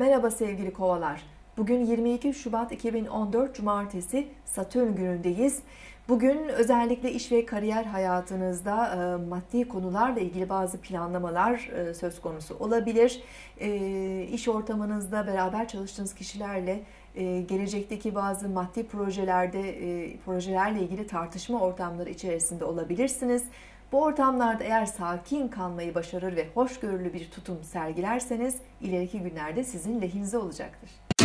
Merhaba sevgili kovalar. Bugün 22 Şubat 2014 Cumartesi, Satürn günündeyiz. Bugün özellikle iş ve kariyer hayatınızda maddi konularla ilgili bazı planlamalar söz konusu olabilir. İş ortamınızda beraber çalıştığınız kişilerle gelecekteki bazı maddi projelerle ilgili tartışma ortamları içerisinde olabilirsiniz. Bu ortamlarda eğer sakin kalmayı başarır ve hoşgörülü bir tutum sergilerseniz ileriki günlerde sizin lehinize olacaktır.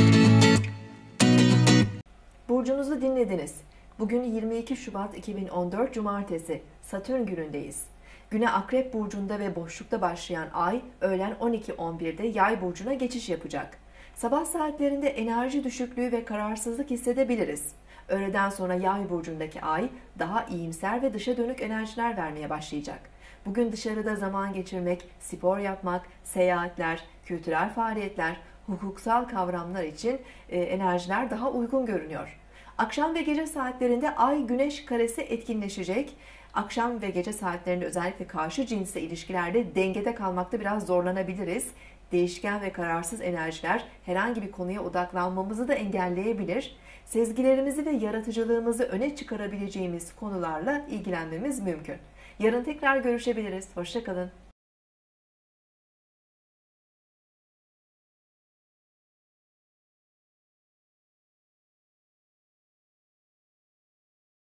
Burcunuzu dinlediniz. Bugün 22 Şubat 2014 Cumartesi, Satürn günündeyiz. Güne Akrep Burcu'nda ve boşlukta başlayan Ay, öğlen 12.11'de Yay Burcu'na geçiş yapacak. Sabah saatlerinde enerji düşüklüğü ve kararsızlık hissedebiliriz. Öğleden sonra Yay burcundaki Ay daha iyimser ve dışa dönük enerjiler vermeye başlayacak. Bugün dışarıda zaman geçirmek, spor yapmak, seyahatler, kültürel faaliyetler, hukuksal kavramlar için enerjiler daha uygun görünüyor. Akşam ve gece saatlerinde Ay-Güneş karesi etkinleşecek. Akşam ve gece saatlerinde özellikle karşı cinsle ilişkilerde dengede kalmakta biraz zorlanabiliriz. Değişken ve kararsız enerjiler herhangi bir konuya odaklanmamızı da engelleyebilir. Sezgilerimizi ve yaratıcılığımızı öne çıkarabileceğimiz konularla ilgilenmemiz mümkün. Yarın tekrar görüşebiliriz. Hoşça kalın.